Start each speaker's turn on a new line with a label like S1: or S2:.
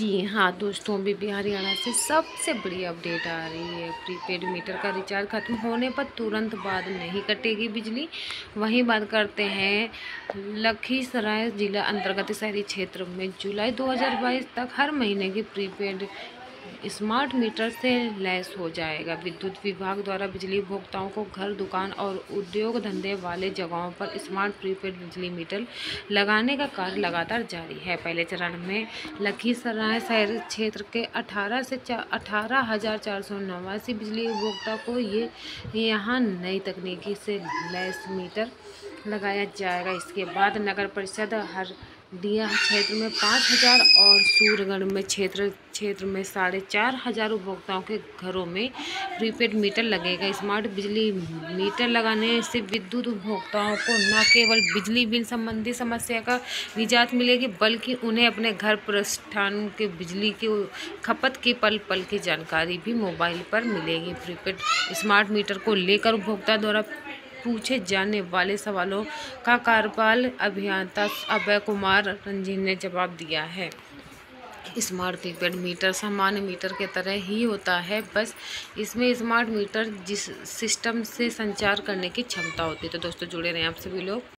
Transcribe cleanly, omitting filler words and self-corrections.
S1: जी हाँ दोस्तों, अभी हरियाणा से सबसे बड़ी अपडेट आ रही है। प्रीपेड मीटर का रिचार्ज खत्म होने पर तुरंत बाद नहीं कटेगी बिजली। वहीं बात करते हैं लखीसराय जिला अंतर्गत शहरी क्षेत्र में जुलाई 2022 तक हर महीने की प्रीपेड स्मार्ट मीटर से लैस हो जाएगा। विद्युत विभाग द्वारा बिजली उपभोक्ताओं को घर, दुकान और उद्योग धंधे वाले जगहों पर स्मार्ट प्रीपेड बिजली मीटर लगाने का कार्य लगातार जारी है। पहले चरण में लखीसराय शहरी क्षेत्र के 18,489 बिजली उपभोक्ता को यहाँ नई तकनीकी से लैस मीटर लगाया जाएगा। इसके बाद नगर परिषद हरदिया क्षेत्र में 5,000 और सूरगढ़ में क्षेत्र में 4,500 उपभोक्ताओं के घरों में प्रीपेड मीटर लगेगा। स्मार्ट बिजली मीटर लगाने से विद्युत उपभोक्ताओं को न केवल बिजली बिल संबंधी समस्या का निजात मिलेगी, बल्कि उन्हें अपने घर प्रतिष्ठान के बिजली की खपत की पल पल की जानकारी भी मोबाइल पर मिलेगी। प्रीपेड स्मार्ट मीटर को लेकर उपभोक्ता द्वारा पूछे जाने वाले सवालों का कार्यपाल अभियंता अभय कुमार रंजीन ने जवाब दिया है। स्मार्ट प्रीपेड मीटर सामान्य मीटर के तरह ही होता है, बस इसमें स्मार्ट मीटर जिस सिस्टम से संचार करने की क्षमता होती है। तो दोस्तों जुड़े रहें आप सभी लोग।